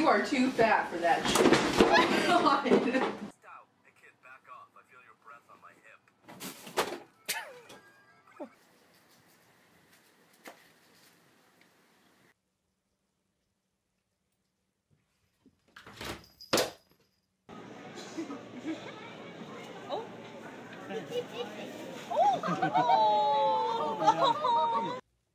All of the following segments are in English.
You are too fat for that shit. God. Stop. Hey kid, back off. I feel your breath on my hip. Oh. Oh.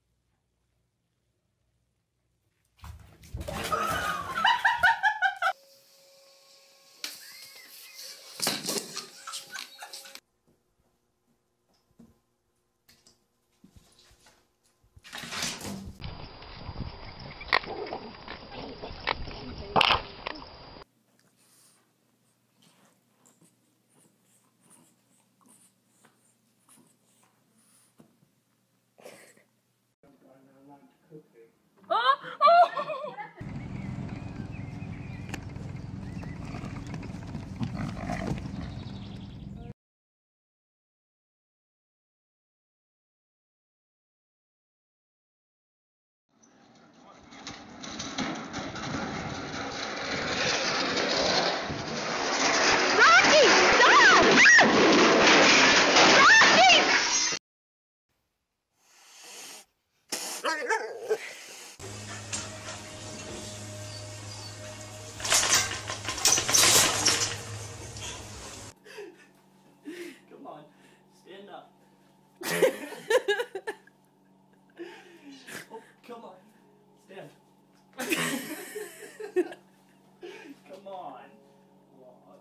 Come on, stand up. Oh, come on, stand. Come on, log.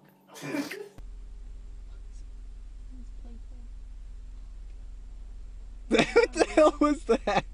What the hell was that?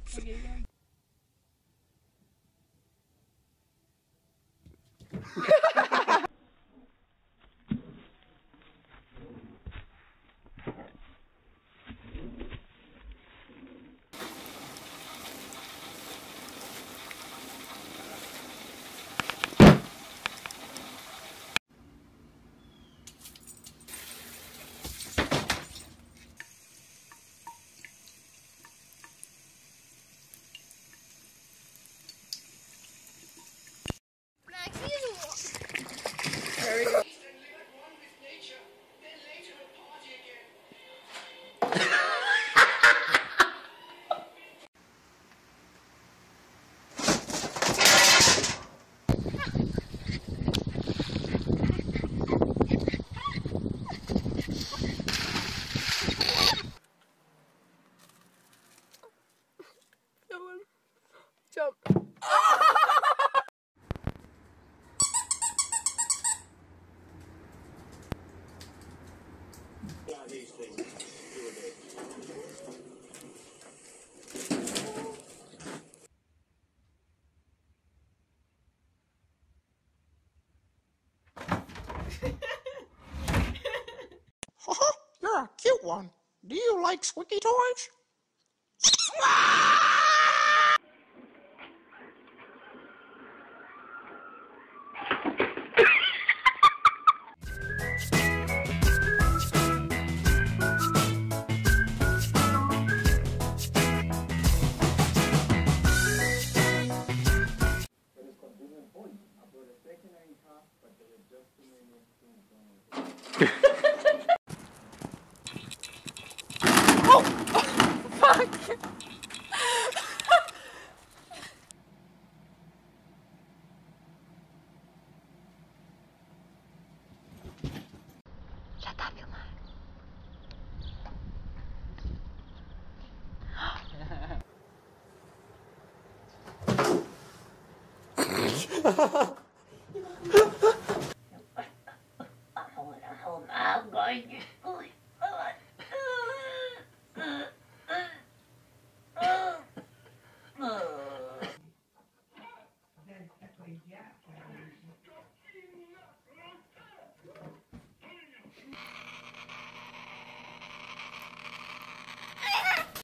Jump. You're a cute one. Do you like squeaky toys?